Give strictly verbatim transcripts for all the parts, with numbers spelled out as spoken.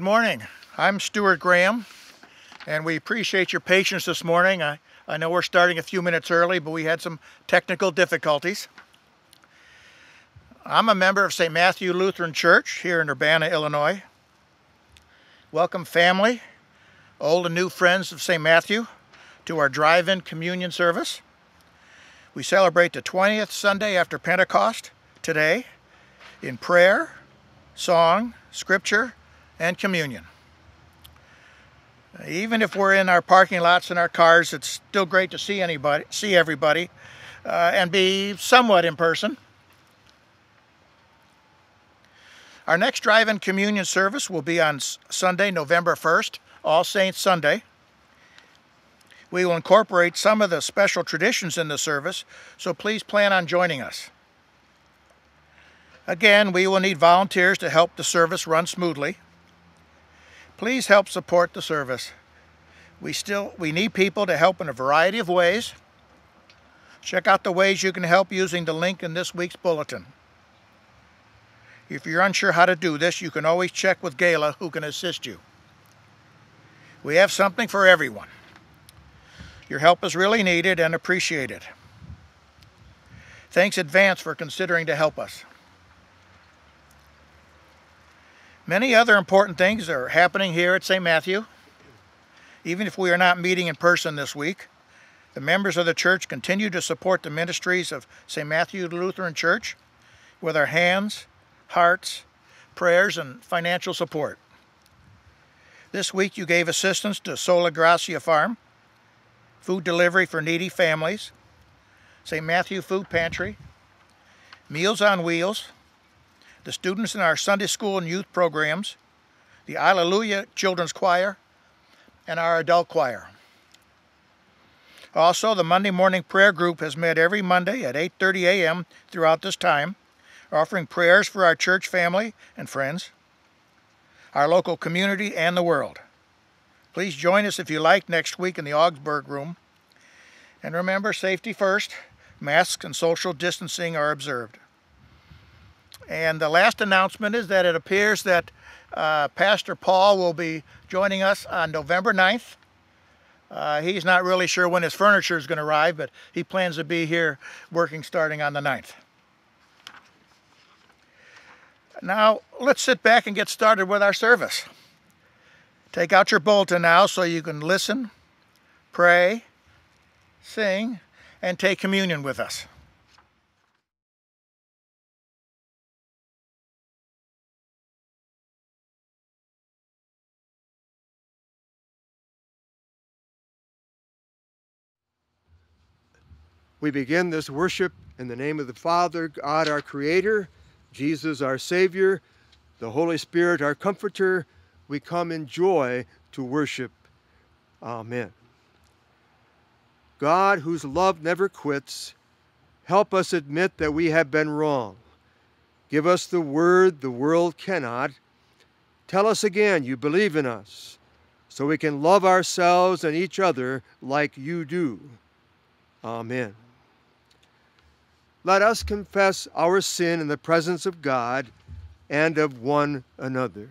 morning. I'm Stewart Graham, and we appreciate your patience this morning. I, I know we're starting a few minutes early, but we had some technical difficulties. I'm a member of Saint Matthew Lutheran Church here in Urbana, Illinois. Welcome family, old and new friends of Saint Matthew, to our drive-in communion service. We celebrate the twentieth Sunday after Pentecost today in prayer, song, scripture, and communion. Even if we're in our parking lots in our cars, it's still great to see anybody, see everybody, uh, and be somewhat in person. Our next drive-in communion service will be on Sunday, November first, All Saints Sunday. We will incorporate some of the special traditions in the service, so please plan on joining us. Again, we will need volunteers to help the service run smoothly. Please help support the service. We still we need people to help in a variety of ways. Check out the ways you can help using the link in this week's bulletin. If you're unsure how to do this, you can always check with Gayla, who can assist you. We have something for everyone. Your help is really needed and appreciated. Thanks in advance for considering to help us. Many other important things are happening here at Saint Matthew. Even if we are not meeting in person this week, the members of the church continue to support the ministries of Saint Matthew Lutheran Church with our hands, hearts, prayers, and financial support. This week you gave assistance to Sola Gracia Farm, food delivery for needy families, Saint Matthew Food Pantry, Meals on Wheels, the students in our Sunday school and youth programs, the Alleluia Children's Choir, and our adult choir. Also, the Monday morning prayer group has met every Monday at eight thirty a m throughout this time, offering prayers for our church family and friends, our local community, and the world. Please join us if you like next week in the Augsburg room. And remember, safety first. Masks and social distancing are observed. And the last announcement is that it appears that uh, Pastor Paul will be joining us on November ninth. Uh, he's not really sure when his furniture is going to arrive, but he plans to be here working starting on the ninth. Now, let's sit back and get started with our service. Take out your bulletin now so you can listen, pray, sing, and take communion with us. We begin this worship in the name of the Father, God our Creator, Jesus our Savior, the Holy Spirit our Comforter. We come in joy to worship. Amen. God, whose love never quits, help us admit that we have been wrong. Give us the word the world cannot. Tell us again you believe in us, so we can love ourselves and each other like you do. Amen. Let us confess our sin in the presence of God and of one another.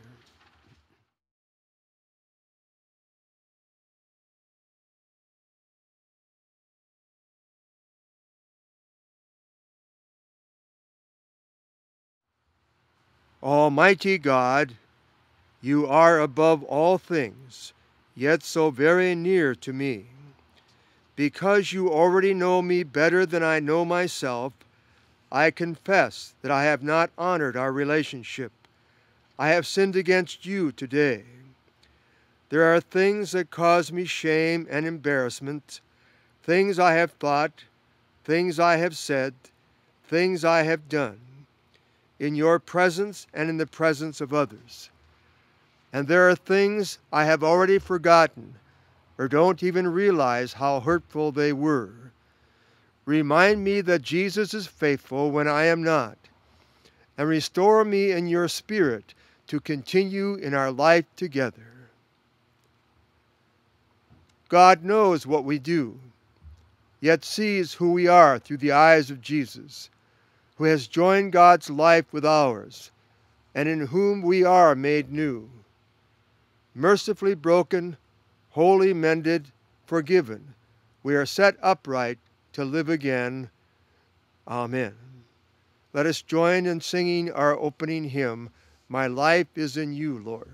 Almighty God, you are above all things, yet so very near to me. Because you already know me better than I know myself, I confess that I have not honored our relationship. I have sinned against you today. There are things that cause me shame and embarrassment, things I have thought, things I have said, things I have done, in your presence and in the presence of others. And there are things I have already forgotten, or don't even realize how hurtful they were. Remind me that Jesus is faithful when I am not, and restore me in your Spirit to continue in our life together. God knows what we do, yet sees who we are through the eyes of Jesus, who has joined God's life with ours, and in whom we are made new. mercifully broken, wholly mended, forgiven. We are set upright to live again. Amen. Let us join in singing our opening hymn, My Life is in You, Lord.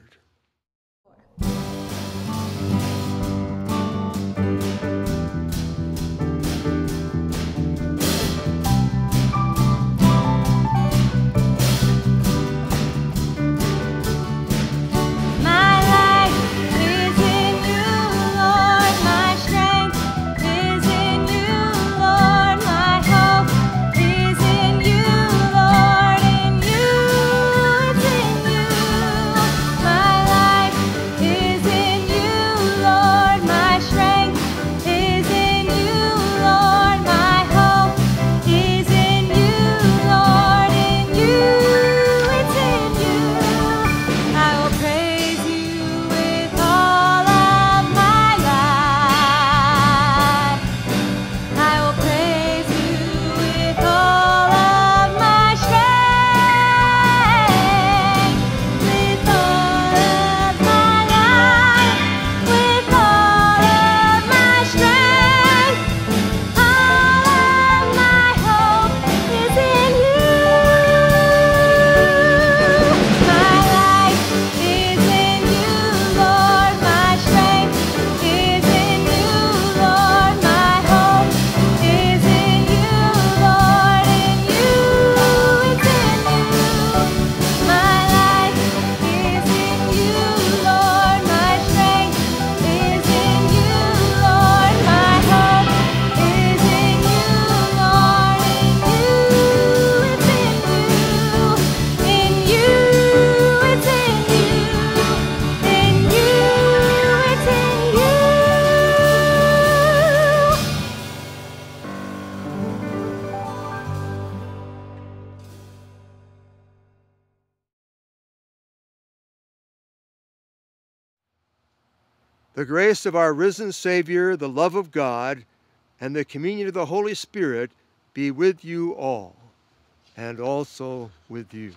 The grace of our risen Savior, the love of God, and the communion of the Holy Spirit be with you all, and also with you.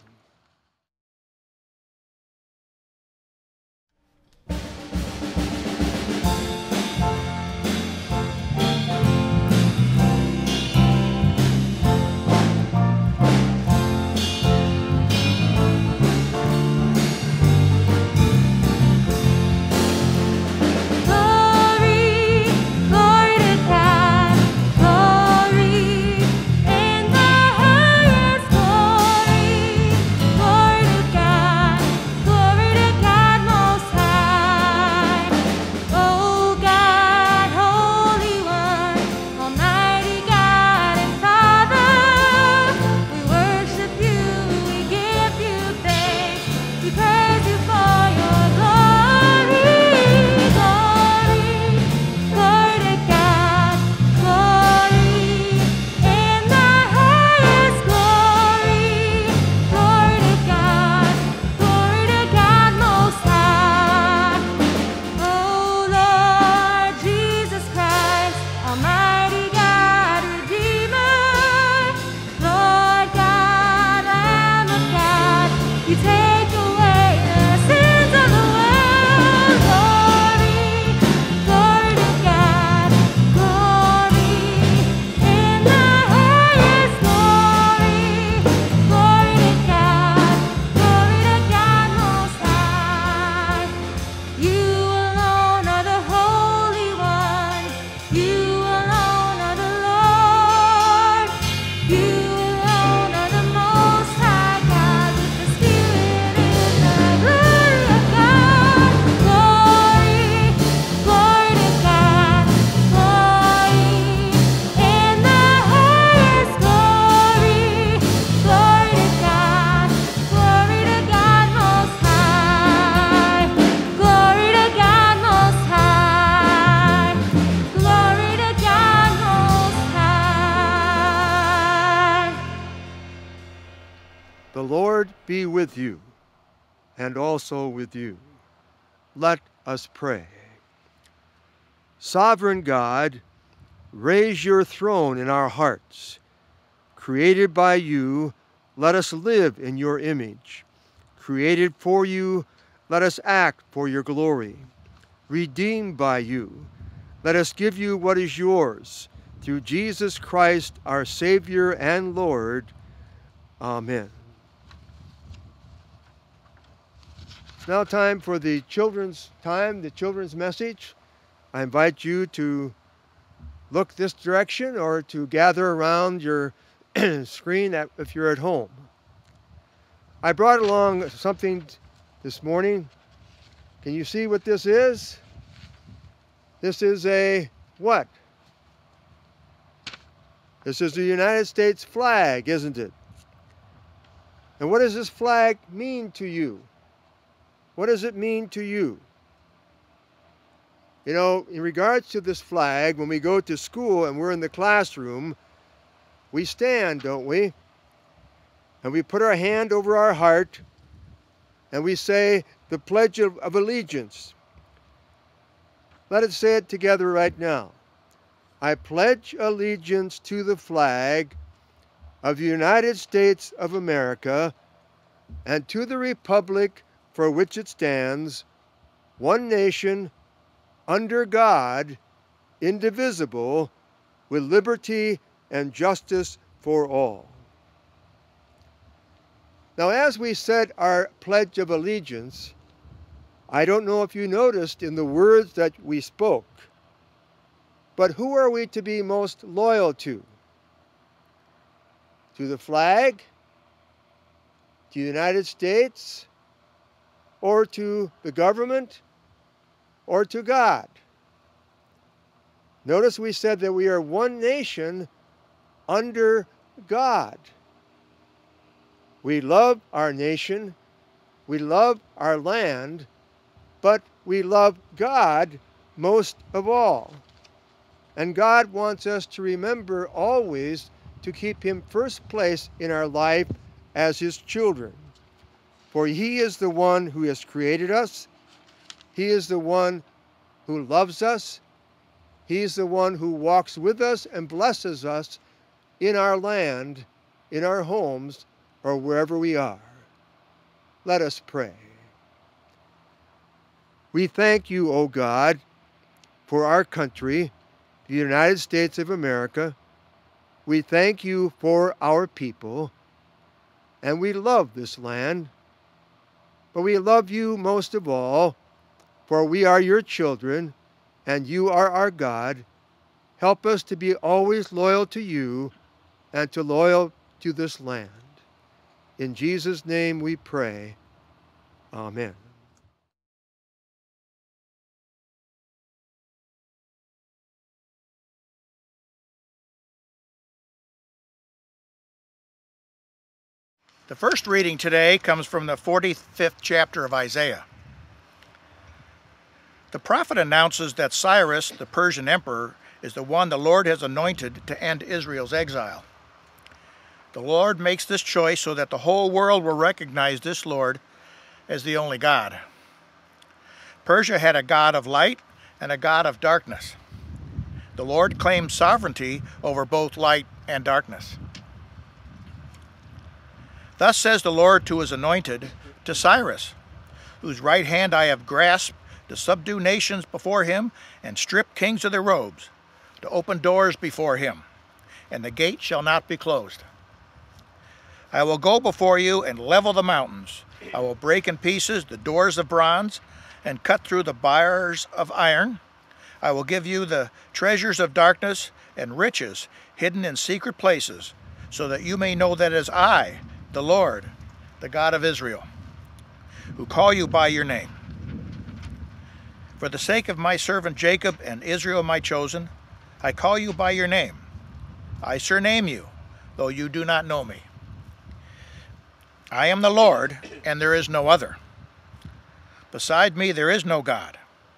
The Lord be with you, and also with you. Let us pray. Sovereign God, raise your throne in our hearts. Created by you, let us live in your image. Created for you, let us act for your glory. Redeemed by you, let us give you what is yours, through Jesus Christ, our Savior and Lord. Amen. It's now time for the children's time, the children's message. I invite you to look this direction or to gather around your screen if you're at home. I brought along something this morning. Can you see what this is? This is a what? This is the United States flag, isn't it? And what does this flag mean to you? What does it mean to you? You know, in regards to this flag, when we go to school and we're in the classroom, we stand, don't we? And we put our hand over our heart and we say the Pledge of, of Allegiance. Let us say it together right now. I pledge allegiance to the flag of the United States of America and to the republic for which it stands, one nation, under God, indivisible, with liberty and justice for all. Now, as we said our Pledge of Allegiance, I don't know if you noticed in the words that we spoke, but who are we to be most loyal to? To the flag, to the United States, or to the government, or to God? Notice we said that we are one nation under God. We love our nation, we love our land, but we love God most of all. And God wants us to remember always to keep Him first place in our life as His children. For He is the one who has created us. He is the one who loves us. He is the one who walks with us and blesses us in our land, in our homes, or wherever we are. Let us pray. We thank you, O God, for our country, the United States of America. We thank you for our people, and we love this land. But we love you most of all, for we are your children, and you are our God. Help us to be always loyal to you and to loyal to this land. In Jesus' name we pray. Amen. The first reading today comes from the forty-fifth chapter of Isaiah. The prophet announces that Cyrus, the Persian emperor, is the one the Lord has anointed to end Israel's exile. The Lord makes this choice so that the whole world will recognize this Lord as the only God. Persia had a god of light and a god of darkness. The Lord claimed sovereignty over both light and darkness. Thus says the Lord to his anointed, to Cyrus, whose right hand I have grasped, to subdue nations before him and strip kings of their robes, to open doors before him, and the gate shall not be closed. I will go before you and level the mountains. I will break in pieces the doors of bronze and cut through the bars of iron. I will give you the treasures of darkness and riches hidden in secret places, so that you may know that it is I, the Lord, the God of Israel, who call you by your name. For the sake of my servant Jacob and Israel my chosen, I call you by your name. I surname you, though you do not know me. I am the Lord, and there is no other. Beside me there is no God.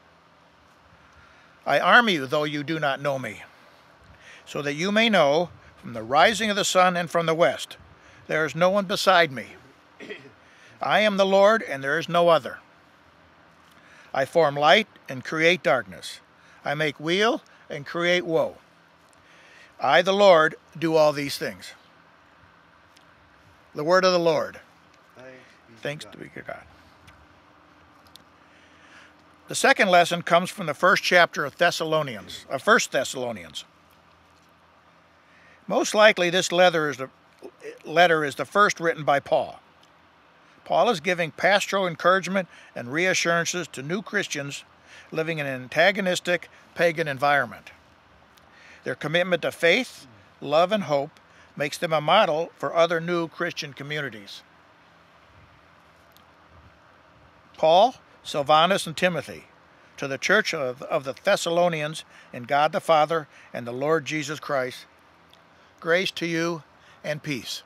I arm you, though you do not know me, so that you may know, from the rising of the sun and from the west, there is no one beside me. I am the Lord, and there is no other. I form light and create darkness. I make weal and create woe. I, the Lord, do all these things. The word of the Lord. Thanks be, Thanks to be God. The second lesson comes from the first chapter of Thessalonians, of First Thessalonians. Most likely this letter is the, letter is the first written by Paul. Paul is giving pastoral encouragement and reassurances to new Christians living in an antagonistic pagan environment. Their commitment to faith, love, and hope makes them a model for other new Christian communities. Paul, Silvanus, and Timothy, to the church of, of the Thessalonians in God the Father and the Lord Jesus Christ, grace to you and peace.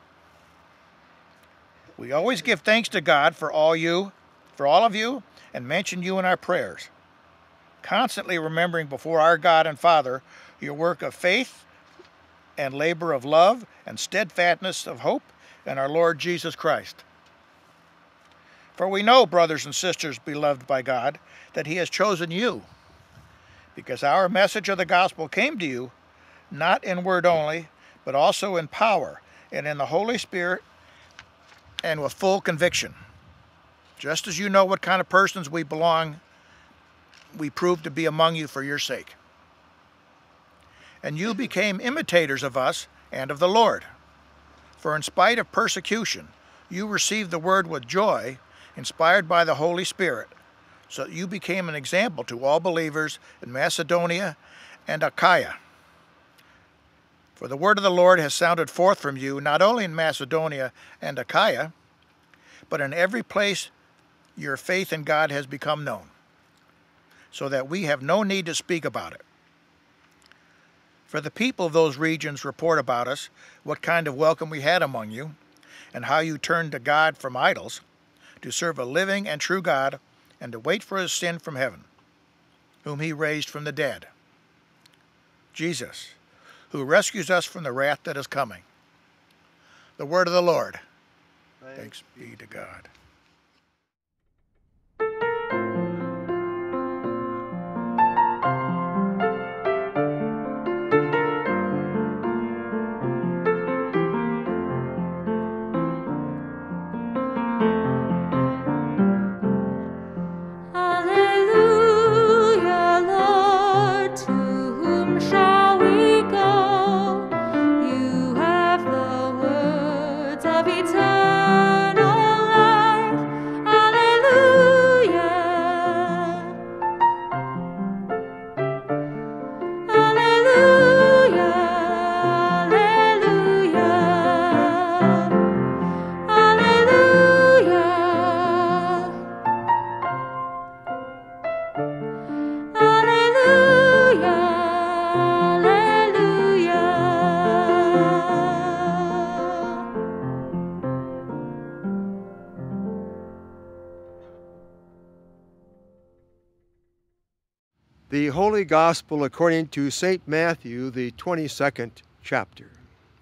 We always give thanks to God for all you, for all of you, and mention you in our prayers, constantly remembering before our God and Father your work of faith and labor of love and steadfastness of hope in our Lord Jesus Christ. For we know, brothers and sisters beloved by God, that he has chosen you, because our message of the gospel came to you, not in word only, but also in power and in the Holy Spirit and with full conviction. Just as you know what kind of persons we belong, we proved to be among you for your sake. And you became imitators of us and of the Lord. For in spite of persecution, you received the word with joy, inspired by the Holy Spirit, so that you became an example to all believers in Macedonia and Achaia. For the word of the Lord has sounded forth from you, not only in Macedonia and Achaia, but in every place your faith in God has become known, so that we have no need to speak about it. For the people of those regions report about us what kind of welcome we had among you, and how you turned to God from idols, to serve a living and true God, and to wait for his sin from heaven, whom he raised from the dead, Jesus, who rescues us from the wrath that is coming. The word of the Lord. Thanks be to God. The Holy Gospel according to Saint Matthew, the twenty-second chapter.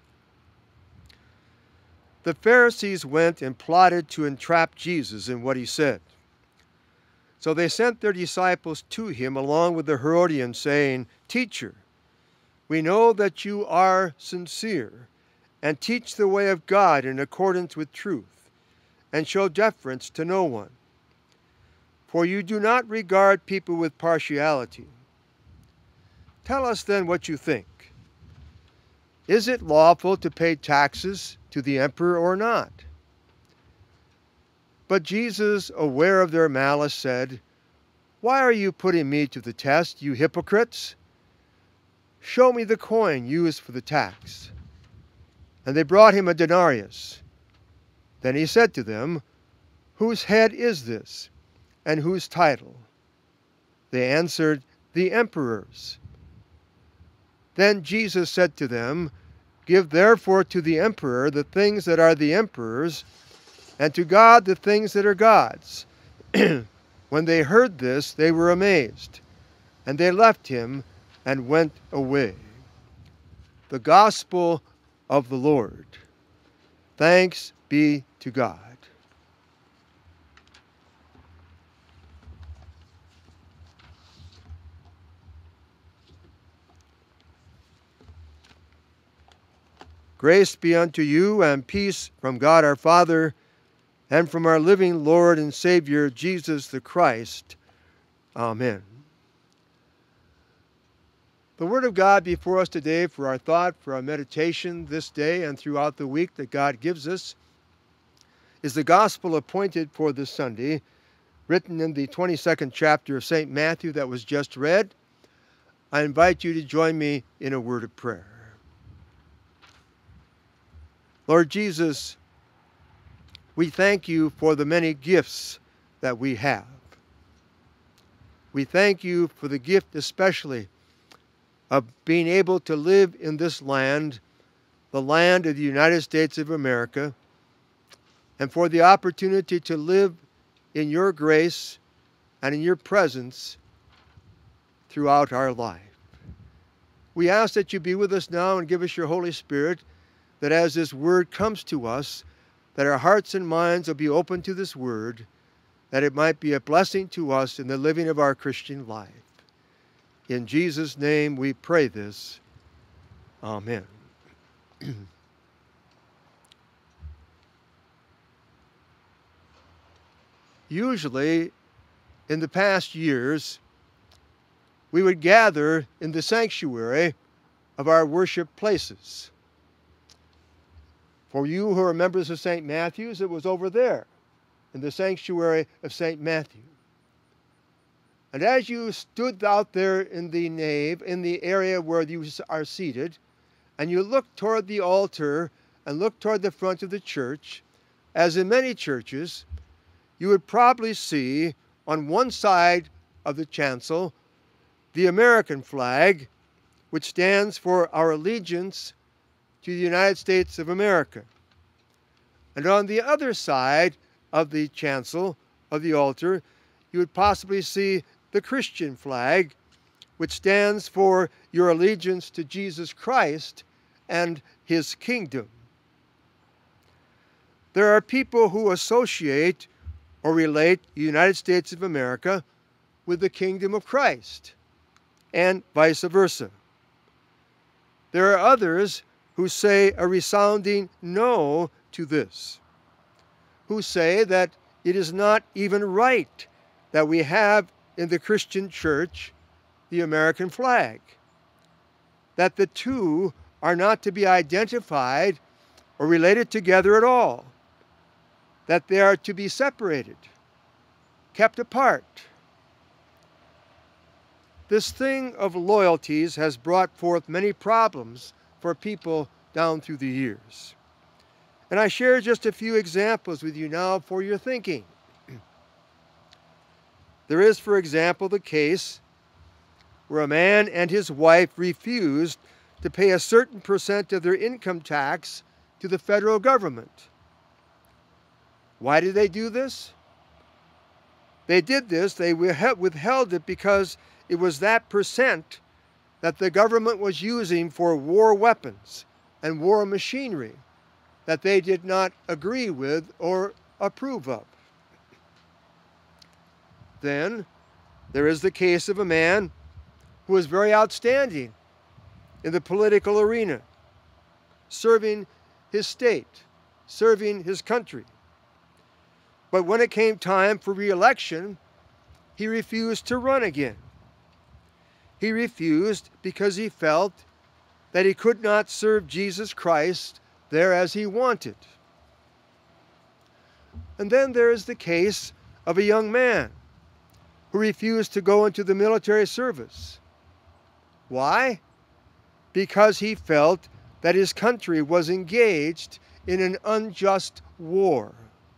The Pharisees went and plotted to entrap Jesus in what he said. So they sent their disciples to him along with the Herodians, saying, "Teacher, we know that you are sincere, and teach the way of God in accordance with truth, and show deference to no one. For you do not regard people with partiality. Tell us then what you think. Is it lawful to pay taxes to the emperor or not?" But Jesus, aware of their malice, said, "Why are you putting me to the test, you hypocrites? Show me the coin used for the tax." And they brought him a denarius. Then he said to them, "Whose head is this, and whose title?" They answered, "The emperor's." Then Jesus said to them, "Give therefore to the emperor the things that are the emperor's, and to God the things that are God's." When they heard this, they were amazed, and they left him and went away. The Gospel of the Lord. Thanks be to God. Grace be unto you and peace from God our Father and from our living Lord and Savior Jesus the Christ. Amen. The Word of God before us today for our thought, for our meditation this day and throughout the week that God gives us is the Gospel appointed for this Sunday, written in the twenty-second chapter of Saint Matthew that was just read. I invite you to join me in a word of prayer. Lord Jesus, we thank you for the many gifts that we have. We thank you for the gift especially of being able to live in this land, the land of the United States of America, and for the opportunity to live in your grace and in your presence throughout our life. We ask that you be with us now and give us your Holy Spirit, that as this word comes to us, that our hearts and minds will be open to this word, that it might be a blessing to us in the living of our Christian life. In Jesus' name we pray this. Amen. Usually, in the past years, we would gather in the sanctuary of our worship places. For you who are members of Saint Matthew's, it was over there, in the sanctuary of Saint Matthew. And as you stood out there in the nave, in the area where you are seated, and you looked toward the altar and looked toward the front of the church, as in many churches, you would probably see on one side of the chancel the American flag, which stands for our allegiance to the United States of America. And on the other side of the chancel, of the altar, you would possibly see the Christian flag, which stands for your allegiance to Jesus Christ and his kingdom. There are people who associate or relate the United States of America with the kingdom of Christ, and vice versa. There are others who say a resounding no to this, who say that it is not even right that we have in the Christian church the American flag, that the two are not to be identified or related together at all, that they are to be separated, kept apart. This thing of loyalties has brought forth many problems for people down through the years. And I share just a few examples with you now for your thinking. There is, for example, the case where a man and his wife refused to pay a certain percent of their income tax to the federal government. Why did they do this? They did this, they withheld it because it was that percent that the government was using for war weapons and war machinery that they did not agree with or approve of. Then there is the case of a man who was very outstanding in the political arena, serving his state, serving his country. But when it came time for re-election, he refused to run again. He refused because he felt that he could not serve Jesus Christ there as he wanted. And then there is the case of a young man who refused to go into the military service. Why? Because he felt that his country was engaged in an unjust war.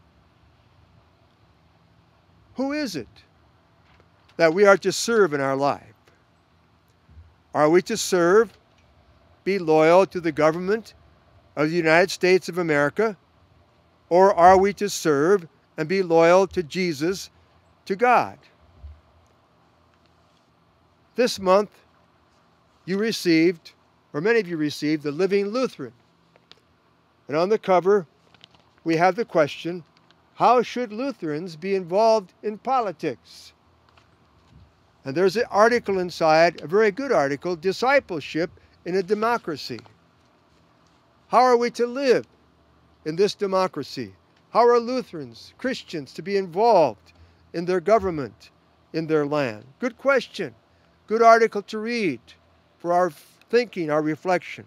Who is it that we are to serve in our life? Are we to serve, be loyal to the government of the United States of America, or are we to serve and be loyal to Jesus, to God? This month, you received, or many of you received, the Living Lutheran. And on the cover, we have the question, how should Lutherans be involved in politics? And there's an article inside, a very good article, Discipleship in a Democracy. How are we to live in this democracy? How are Lutherans, Christians, to be involved in their government in their land? Good question. Good article to read for our thinking, our reflection.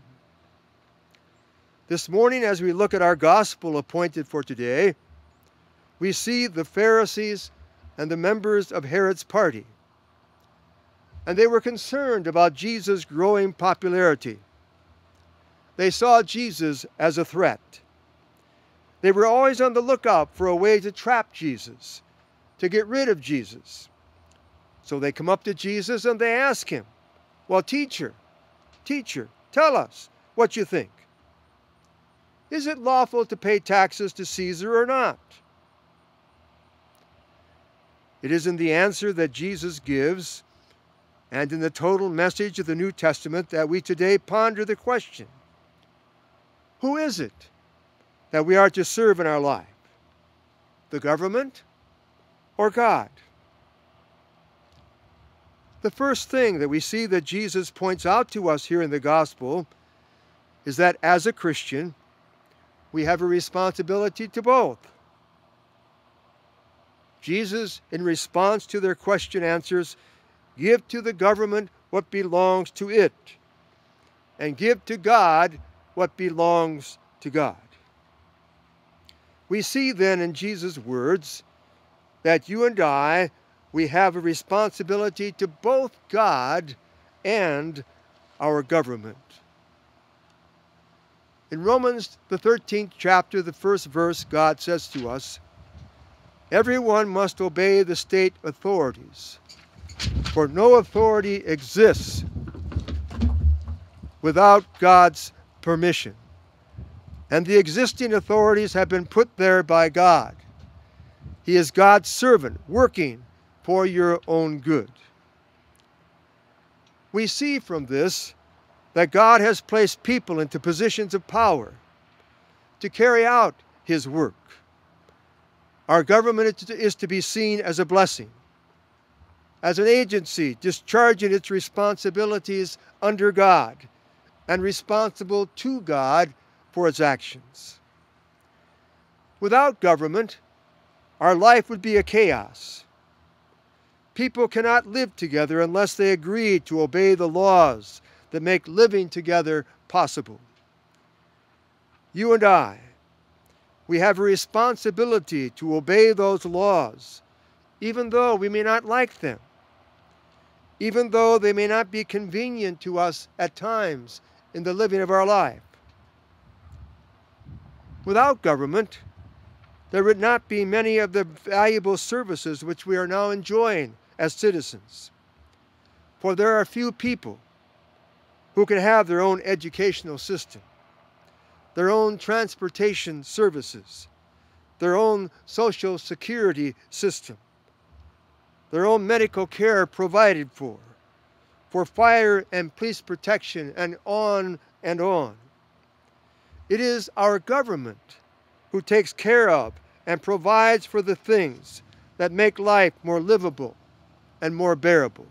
This morning, as we look at our gospel appointed for today, we see the Pharisees and the members of Herod's party. And they were concerned about Jesus' growing popularity. They saw Jesus as a threat. They were always on the lookout for a way to trap Jesus, to get rid of Jesus. So they come up to Jesus and they ask him, well, teacher, teacher, tell us what you think. Is it lawful to pay taxes to Caesar or not? It is in the answer that Jesus gives and in the total message of the New Testament that we today ponder the question, who is it that we are to serve in our life? The government or God? The first thing that we see that Jesus points out to us here in the gospel is that as a Christian, we have a responsibility to both. Jesus, in response to their question, answers, give to the government what belongs to it, and give to God what belongs to God. We see then in Jesus' words that you and I, we have a responsibility to both God and our government. In Romans, the thirteenth chapter, the first verse, God says to us, everyone must obey the state authorities, for no authority exists without God's permission. And the existing authorities have been put there by God. He is God's servant, working for your own good. We see from this that God has placed people into positions of power to carry out his work. Our government is to be seen as a blessing, as an agency discharging its responsibilities under God and responsible to God for its actions. Without government, our life would be a chaos. People cannot live together unless they agree to obey the laws that make living together possible. You and I, we have a responsibility to obey those laws, even though we may not like them, even though they may not be convenient to us at times in the living of our life. Without government, there would not be many of the valuable services which we are now enjoying as citizens. For there are few people who can have their own educational system, their own transportation services, their own social security system, their own medical care provided for, for fire and police protection, and on and on. It is our government who takes care of and provides for the things that make life more livable and more bearable.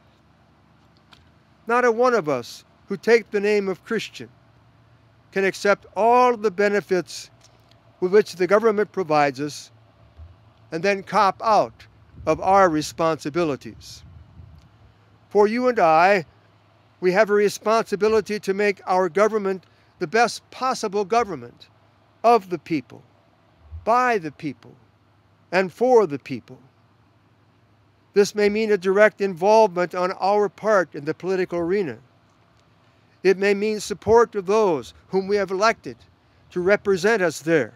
Not a one of us who take the name of Christian can accept all of the benefits with which the government provides us and then cop out of our responsibilities. For you and I, we have a responsibility to make our government the best possible government of the people, by the people, and for the people. This may mean a direct involvement on our part in the political arena. It may mean support of those whom we have elected to represent us there.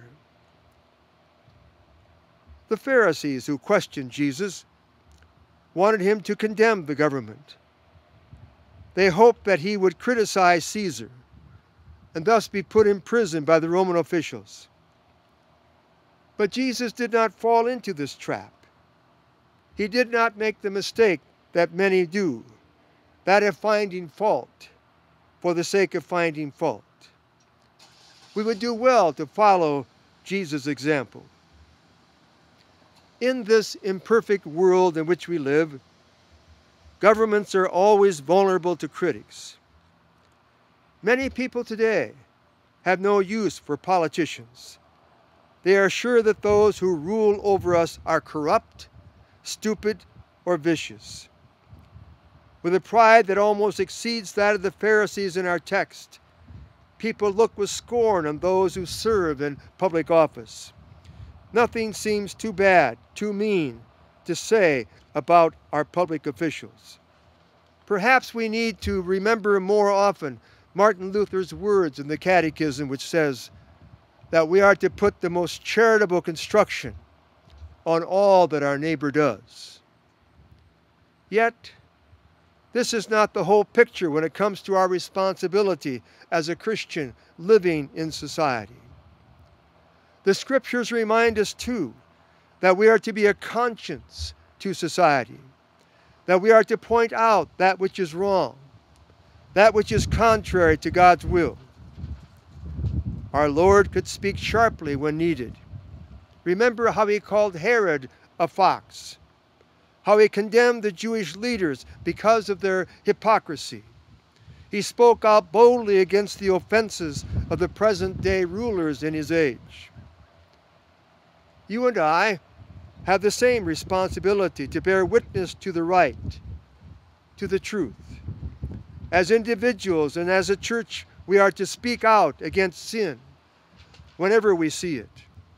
The Pharisees who questioned Jesus wanted him to condemn the government. They hoped that he would criticize Caesar and thus be put in prison by the Roman officials. But Jesus did not fall into this trap. He did not make the mistake that many do, that of finding fault for the sake of finding fault. We would do well to follow Jesus' example. In this imperfect world in which we live, governments are always vulnerable to critics. Many people today have no use for politicians. They are sure that those who rule over us are corrupt, stupid, or vicious. With a pride that almost exceeds that of the Pharisees in our text, people look with scorn on those who serve in public office. Nothing seems too bad, too mean to say about our public officials. Perhaps we need to remember more often Martin Luther's words in the Catechism, which says that we are to put the most charitable construction on all that our neighbor does. Yet, this is not the whole picture when it comes to our responsibility as a Christian living in society. The Scriptures remind us, too, that we are to be a conscience to society, that we are to point out that which is wrong, that which is contrary to God's will. Our Lord could speak sharply when needed. Remember how he called Herod a fox, how he condemned the Jewish leaders because of their hypocrisy. He spoke out boldly against the offenses of the present-day rulers in his age. You and I have the same responsibility to bear witness to the right, to the truth. As individuals and as a church, we are to speak out against sin whenever we see it.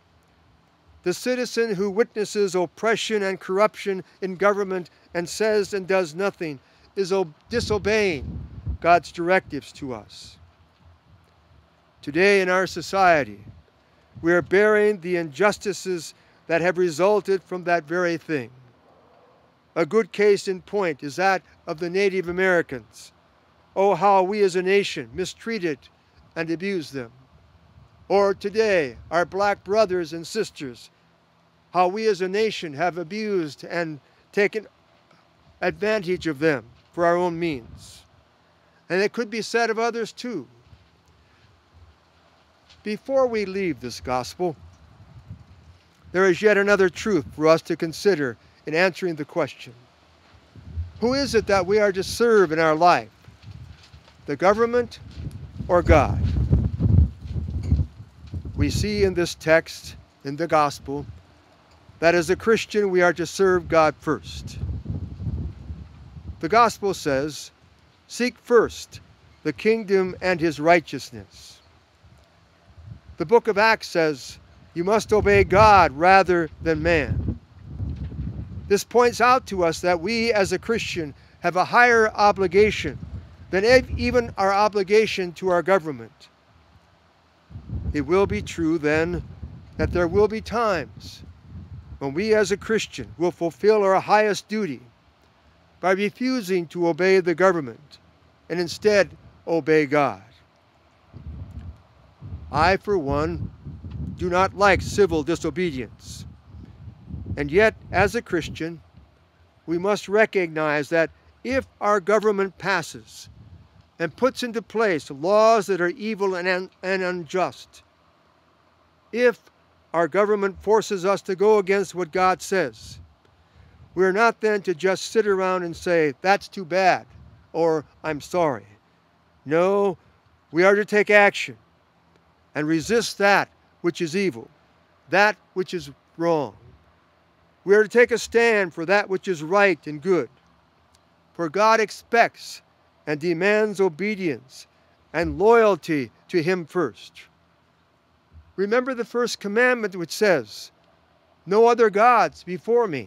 The citizen who witnesses oppression and corruption in government and says and does nothing is disobeying God's directives to us. Today in our society, we are bearing the injustices that have resulted from that very thing. A good case in point is that of the Native Americans. Oh, how we as a nation mistreated and abused them. Or today, our black brothers and sisters, how we as a nation have abused and taken advantage of them for our own means. And it could be said of others too. Before we leave this gospel, there is yet another truth for us to consider in answering the question: who is it that we are to serve in our life? The government or God? We see in this text, in the gospel, that as a Christian we are to serve God first. The gospel says, "Seek first the kingdom and his righteousness." The book of Acts says, "You must obey God rather than man." This points out to us that we as a Christian have a higher obligation than even our obligation to our government. It will be true then that there will be times when we as a Christian will fulfill our highest duty by refusing to obey the government and instead obey God. I, for one, do not like civil disobedience. And yet, as a Christian, we must recognize that if our government passes and puts into place laws that are evil and, un and unjust, if our government forces us to go against what God says, we are not then to just sit around and say, "That's too bad," or "I'm sorry." No, we are to take action and resist that which is evil, that which is wrong. We are to take a stand for that which is right and good. For God expects and demands obedience and loyalty to Him first. Remember the first commandment, which says, "No other gods before me."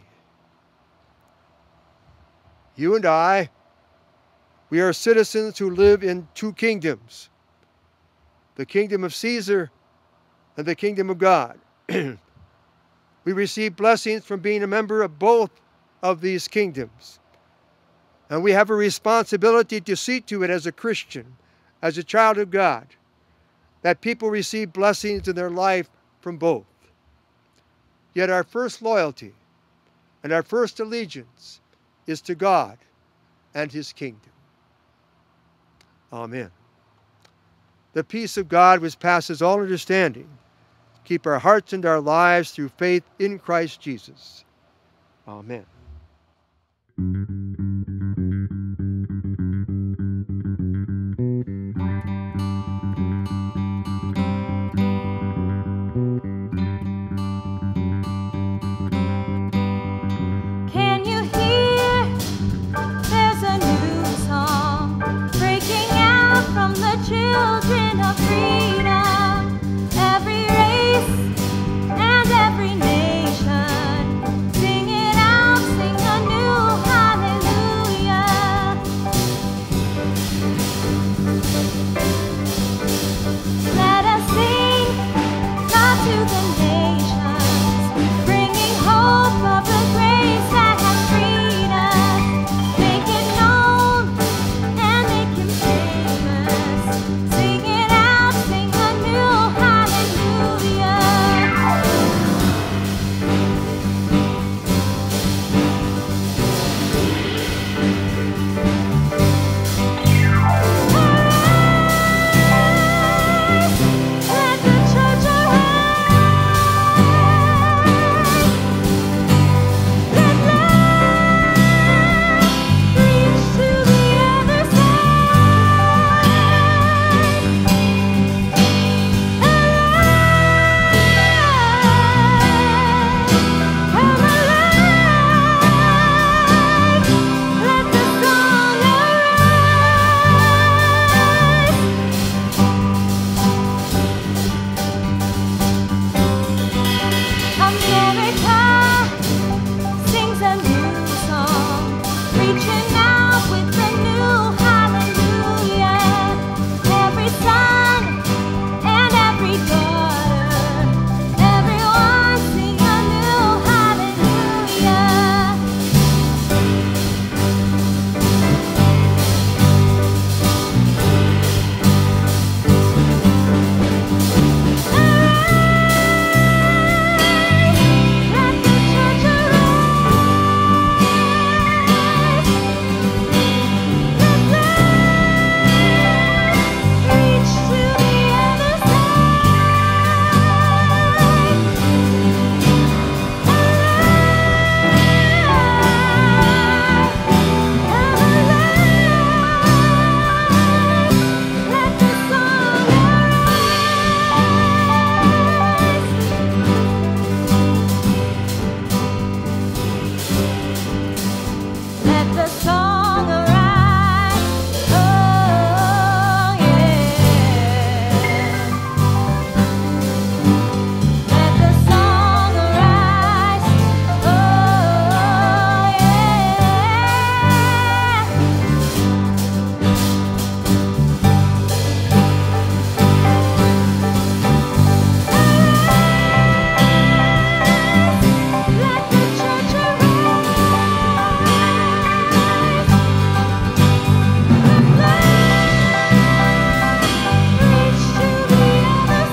You and I, we are citizens who live in two kingdoms, the kingdom of Caesar and the kingdom of God. We receive blessings from being a member of both of these kingdoms. And we have a responsibility to see to it as a Christian, as a child of God, that people receive blessings in their life from both. Yet our first loyalty and our first allegiance is to God and His kingdom. Amen. The peace of God, which passes all understanding, keep our hearts and our lives through faith in Christ Jesus. Amen. Can you hear from the children of freedom, every race and every nation, sing it out, sing a new hallelujah. Let us sing God to the nations, bringing hope of the grace that has freed us. Make it known and make Him famous. Sing it out, sing a new hallelujah. Let the church arise. Let love reach to the other side. Alive, come alive. Let the song arise. America sings a new song, reaching out with a new hallelujah. Every son and every daughter, everyone sing a new hallelujah. Let the church arise. Let love reach to the other side. Alive, let the song arise. Let the song arise. Oh, yeah. Let the song arise. Oh, yeah. Let the church arise. Reach to the other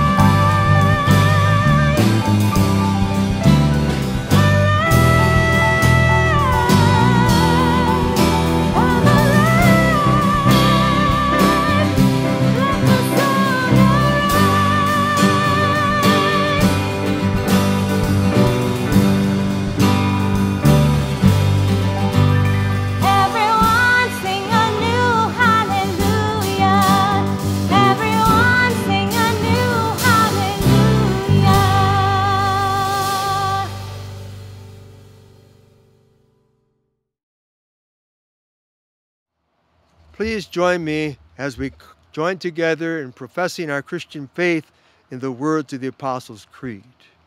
Everyone sing a new hallelujah. Everyone sing a new hallelujah. Please join me as we c- join together in professing our Christian faith in the words of the Apostles' Creed.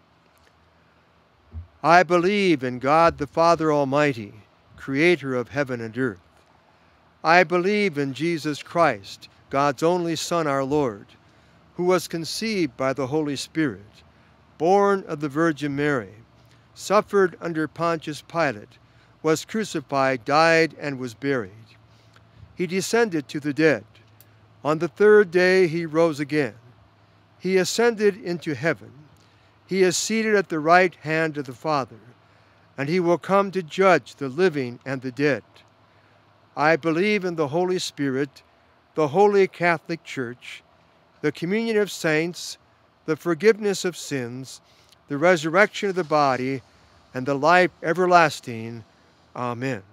I believe in God the Father Almighty, creator of heaven and earth. I believe in Jesus Christ, God's only Son, our Lord, who was conceived by the Holy Spirit, born of the Virgin Mary, suffered under Pontius Pilate, was crucified, died, and was buried. He descended to the dead. On the third day he rose again. He ascended into heaven. He is seated at the right hand of the Father, and he will come to judge the living and the dead. I believe in the Holy Spirit, the Holy Catholic Church, the communion of saints, the forgiveness of sins, the resurrection of the body, and the life everlasting. Amen.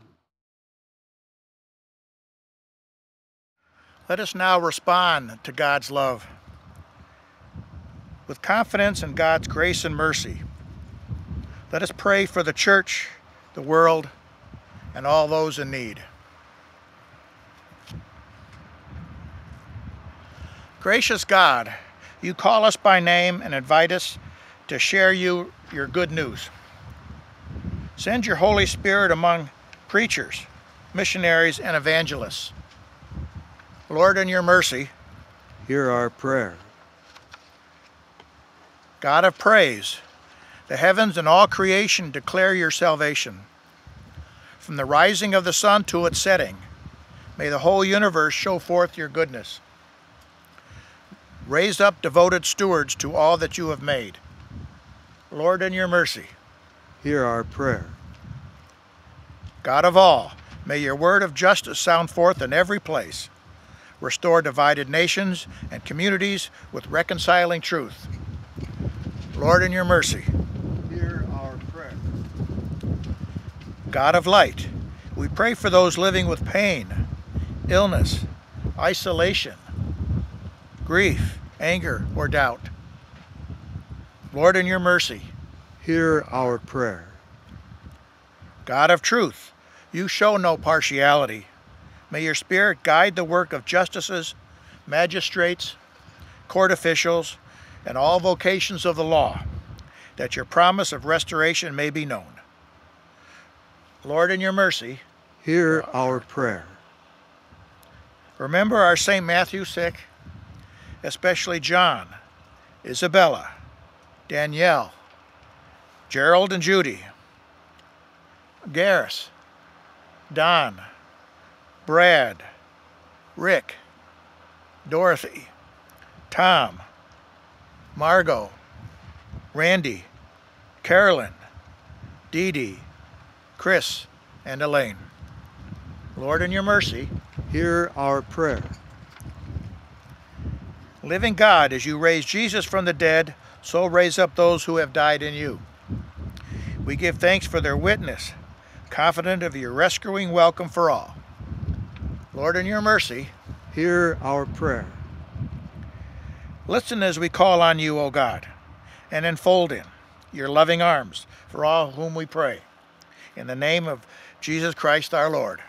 Let us now respond to God's love with confidence in God's grace and mercy. Let us pray for the church, the world, and all those in need. Gracious God, you call us by name and invite us to share you your good news. Send your Holy Spirit among preachers, missionaries, and evangelists. Lord, in your mercy, hear our prayer. God of praise, the heavens and all creation declare your salvation. From the rising of the sun to its setting, may the whole universe show forth your goodness. Raise up devoted stewards to all that you have made. Lord, in your mercy, hear our prayer. God of all, may your word of justice sound forth in every place. Restore divided nations and communities with reconciling truth. Lord, in your mercy, hear our prayer. God of light, we pray for those living with pain, illness, isolation, grief, anger, or doubt. Lord, in your mercy, hear our prayer. God of truth, you show no partiality. May your Spirit guide the work of justices, magistrates, court officials, and all vocations of the law, that your promise of restoration may be known. Lord, in your mercy, hear our prayer. Remember our Saint Matthew sick, especially John, Isabella, Danielle, Gerald and Judy, Garris, Don, Brad, Rick, Dorothy, Tom, Margot, Randy, Carolyn, Dee Dee, Chris, and Elaine. Lord, in your mercy, hear our prayer. Living God, as you raise Jesus from the dead, so raise up those who have died in you. We give thanks for their witness, confident of your rescuing welcome for all. Lord, in your mercy, hear our prayer. Listen as we call on you, O God, and enfold in your loving arms for all whom we pray. In the name of Jesus Christ our Lord.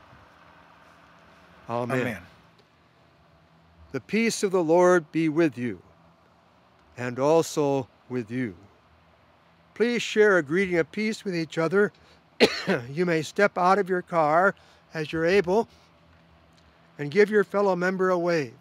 Amen. Amen. The peace of the Lord be with you, and also with you. Please share a greeting of peace with each other. You may step out of your car as you're able and give your fellow member a wave.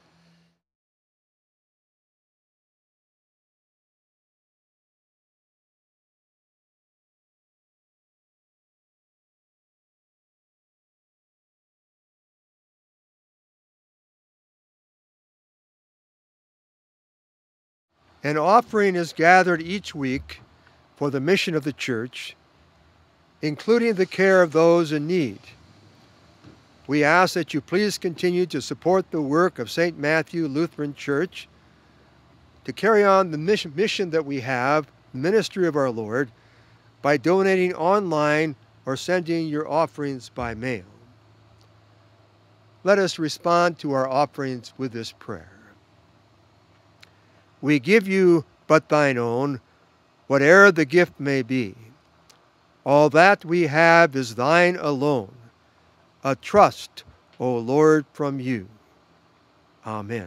An offering is gathered each week for the mission of the church, including the care of those in need. We ask that you please continue to support the work of Saint Matthew Lutheran Church, to carry on the mission, mission that we have, ministry of our Lord, by donating online or sending your offerings by mail. Let us respond to our offerings with this prayer. We give you but thine own, whate'er the gift may be. All that we have is thine alone, a trust, O Lord, from you. Amen.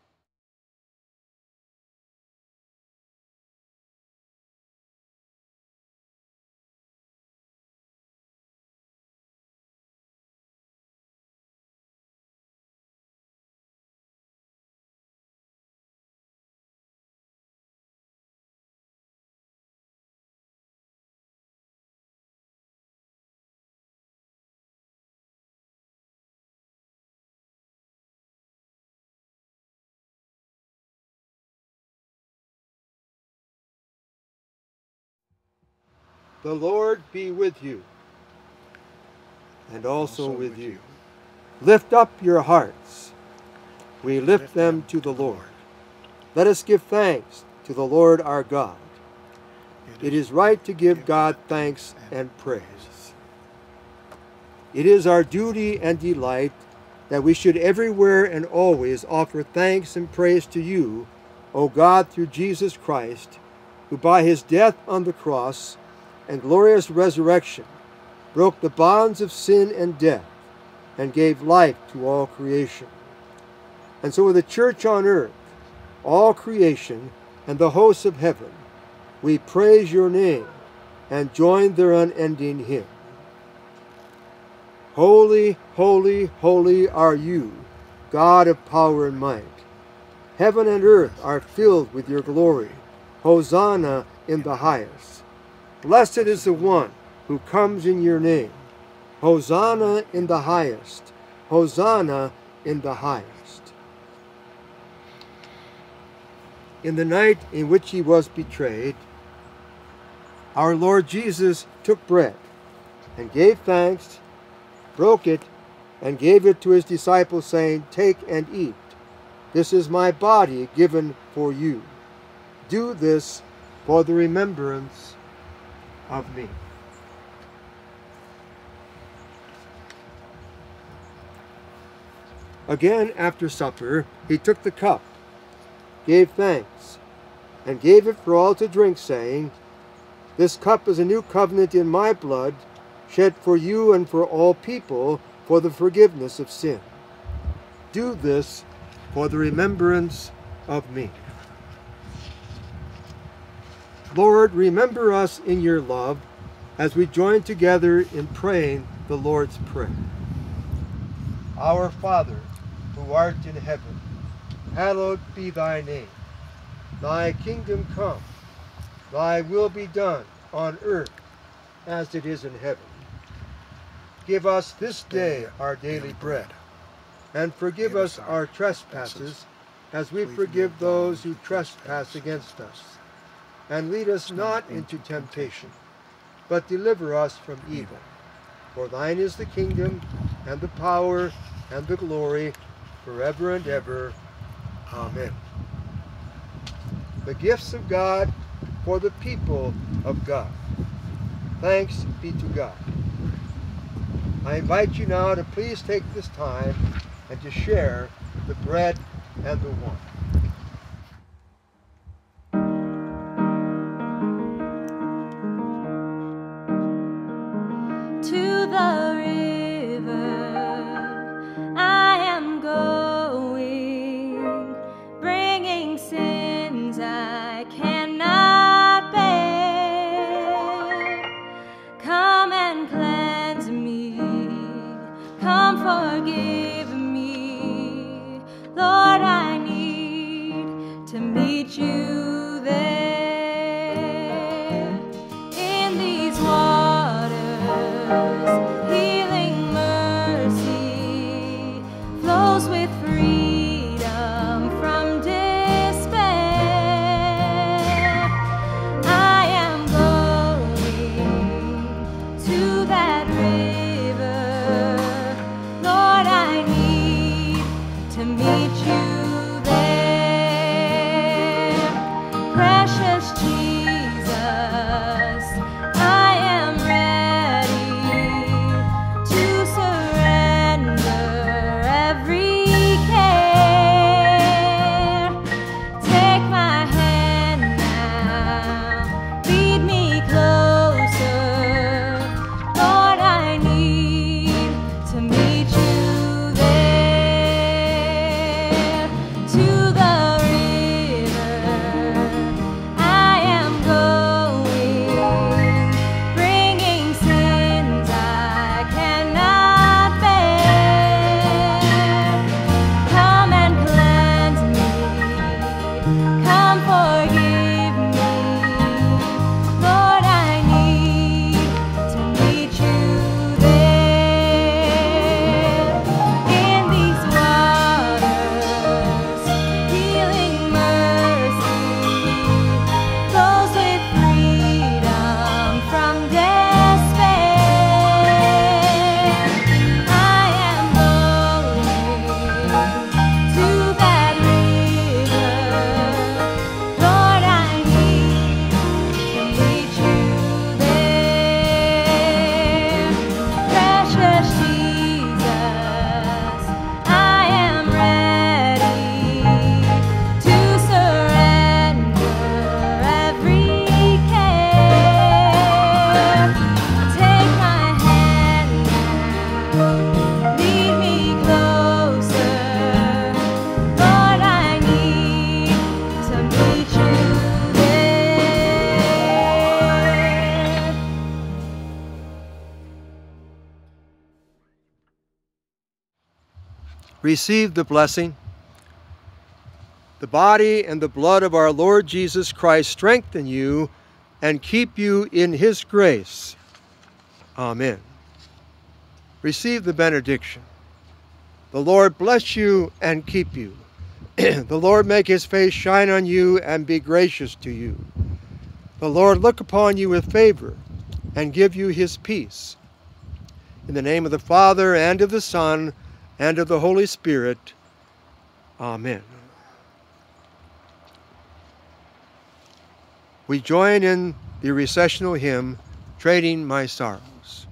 The Lord be with you, and also, also with, with you. you. Lift up your hearts. We lift, lift them to the Lord. Let us give thanks to the Lord our God. It is right to give God thanks and praise. It is our duty and delight that we should everywhere and always offer thanks and praise to you, O God, through Jesus Christ, who by his death on the cross and glorious resurrection broke the bonds of sin and death and gave life to all creation. And so with the church on earth, all creation, and the hosts of heaven, we praise your name and join their unending hymn. Holy, holy, holy are you, God of power and might. Heaven and earth are filled with your glory. Hosanna in the highest. Blessed is the one who comes in your name. Hosanna in the highest. Hosanna in the highest. In the night in which he was betrayed, our Lord Jesus took bread and gave thanks, broke it, and gave it to his disciples, saying, "Take and eat. This is my body given for you. Do this for the remembrance of me." Again, after supper, he took the cup, gave thanks, and gave it for all to drink, saying, "This cup is a new covenant in my blood, shed for you and for all people for the forgiveness of sin. Do this for the remembrance of me." Lord, remember us in your love as we join together in praying the Lord's Prayer. Our Father, who art in heaven, hallowed be thy name. Thy kingdom come, thy will be done on earth as it is in heaven. Give us this day our daily bread, and forgive us our trespasses as we forgive those who trespass against us. And lead us not into temptation, but deliver us from evil. For thine is the kingdom, and the power, and the glory, forever and ever. Amen. The gifts of God for the people of God. Thanks be to God. I invite you now to please take this time and to share the bread and the wine. To the river I am going, bringing sins I cannot bear. Come and cleanse me, come forgive me. Lord, I need to meet you there. In these waters, healing mercy flows with freedom from despair. I am going to that river. Lord, I need to meet you there. Precious Jesus, I am ready to surrender every care. Take my hand now, lead me closer. Lord, I need to meet you there. To the river I receive the blessing. The body and the blood of our Lord Jesus Christ strengthen you and keep you in his grace. Amen. Receive the benediction. The Lord bless you and keep you. The Lord make his face shine on you and be gracious to you. The Lord look upon you with favor and give you his peace. In the name of the Father, and of the Son, and of the Holy Spirit. Amen. We join in the recessional hymn, Trading My Sorrows.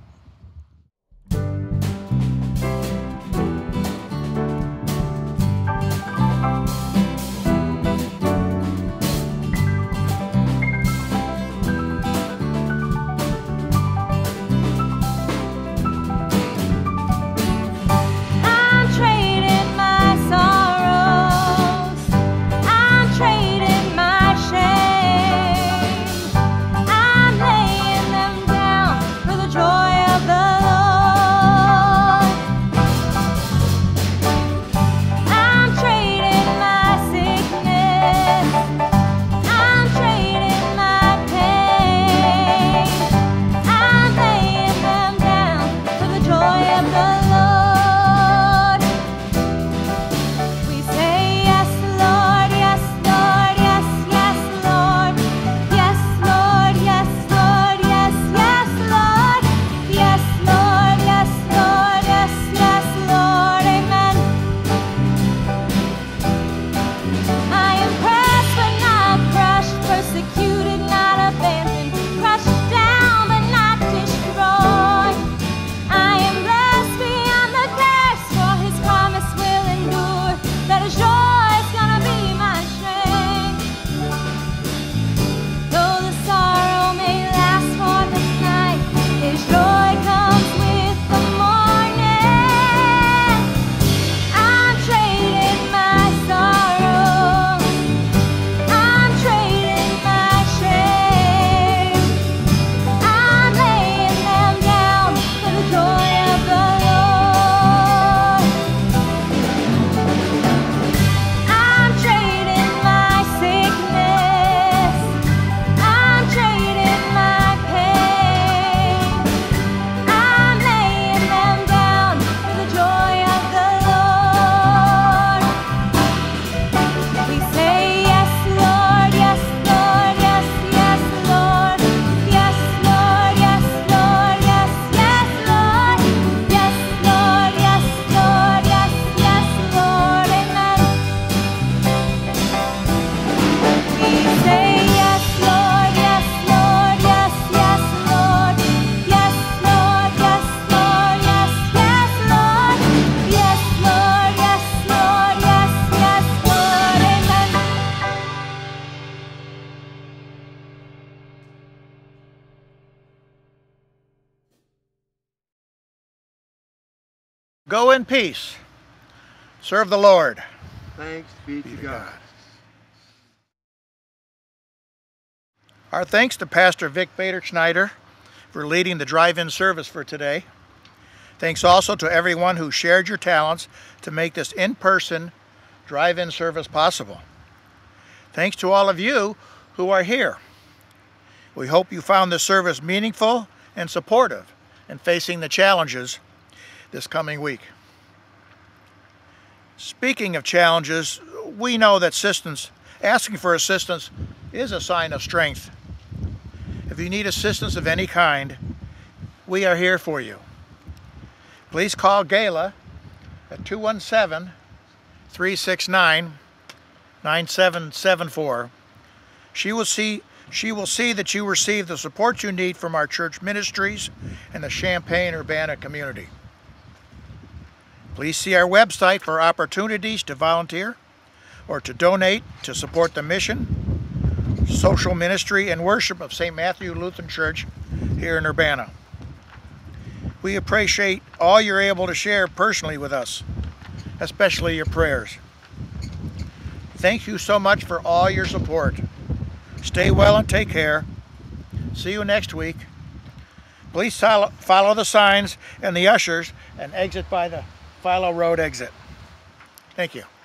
Go in peace. Serve the Lord. Thanks be to God. Our thanks to Pastor Vic Baderschneider for leading the drive-in service for today. Thanks also to everyone who shared your talents to make this in-person drive-in service possible. Thanks to all of you who are here. We hope you found this service meaningful and supportive in facing the challenges this coming week. Speaking of challenges, we know that assistance, asking for assistance is a sign of strength. If you need assistance of any kind, we are here for you. Please call Gayla at two one seven, three six nine, nine seven seven four. She will see She will see that you receive the support you need from our church ministries and the Champaign-Urbana community. Please see our website for opportunities to volunteer or to donate to support the mission, social ministry, and worship of Saint Matthew Lutheran Church here in Urbana. We appreciate all you're able to share personally with us, especially your prayers. Thank you so much for all your support. Stay well and take care. See you next week. Please follow the signs and the ushers and exit by the Philo Road exit. Thank you.